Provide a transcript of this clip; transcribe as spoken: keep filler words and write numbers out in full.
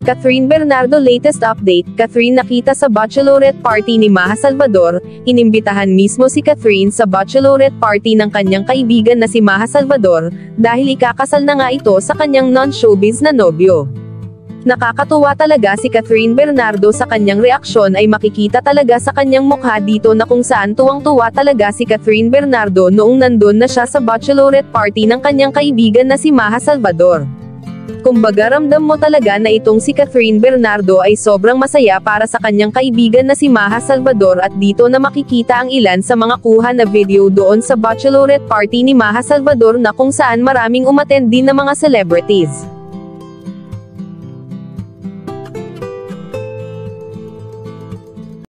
Kathryn Bernardo latest update, Kathryn nakita sa Bachelorette party ni Maja Salvador, inimbitahan mismo si Kathryn sa Bachelorette party ng kanyang kaibigan na si Maja Salvador, dahil ikakasal na nga ito sa kanyang non-showbiz na nobyo. Nakakatuwa talaga si Kathryn Bernardo sa kanyang reaksyon ay makikita talaga sa kanyang mukha dito na kung saan tuwang-tuwa talaga si Kathryn Bernardo noong nandun na siya sa Bachelorette party ng kanyang kaibigan na si Maja Salvador. Kumbaga ramdam mo talaga na itong si Kathryn Bernardo ay sobrang masaya para sa kanyang kaibigan na si Maja Salvador at dito na makikita ang ilan sa mga kuha na video doon sa Bachelorette party ni Maja Salvador na kung saan maraming umattend din na mga celebrities.